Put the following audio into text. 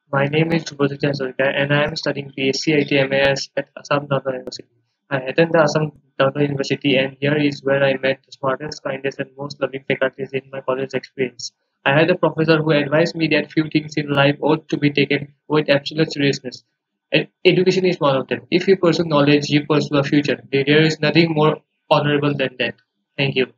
My name is Dhrubajyoti Hazarika and I am studying B.Sc MAIS at Assam University. I attend the Assam University and here is where I met the smartest, kindest and most loving faculties in my college experience. I had a professor who advised me that few things in life ought to be taken with absolute seriousness. Education is one of them. If you pursue knowledge, you pursue a future. There is nothing more honorable than that. Thank you.